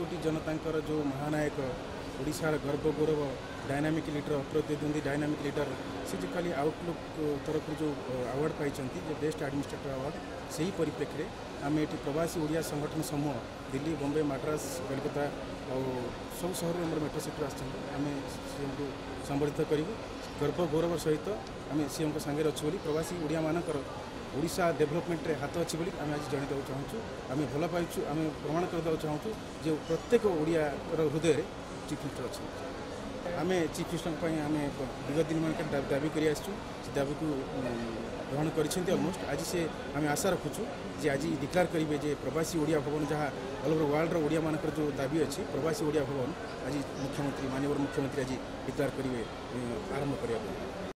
कोटी जनता जो महानायक ओडिशार गर्व गौरव डायनामिक लीडर अप्रतिद्वंदी डायनामिक लीडर सी जो खाली आउटलुक तरफ जो अवार्ड पाई जो बेस्ट एडमिनिस्ट्रेटर अवार्ड से ही परिप्रेक्षी आम ये प्रवासी ओडिया संगठन समूह दिल्ली बॉम्बे मद्रास कलकत्ता और सब सहर मेट्रो सिटी आम सीएम को संबर्धित करूँ गर्व गौरव सहित आम सीएम को सांगे अच्छे बोली प्रवासी ओडिया मानकर ओडिशा डेभलपमेंट रे हाथ अच्छी बोली आम आज जन देवा चाहूँ आम भल पाइछु आम प्रमाण करदेवा चाहूँ जो प्रत्येक ओडिया हृदय चीफ मिनिस्टर अच्छे आम चीफ मिनिस्टर आम विगत दिन मान दाबी कर दाबी को ग्रहण करलमोस्ट आज से आम आशा रखुचु जे आज डिक्लेयर करेंगे जे प्रवासी ओडिया भवन जहाँ ऑल ओवर वर्ल्ड ओडिया मानकर जो दाबी अच्छी प्रवासी ओडिया भवन आज मुख्यमंत्री माननीय मुख्यमंत्री आज डिक्लेयर करेंगे आरंभ करने।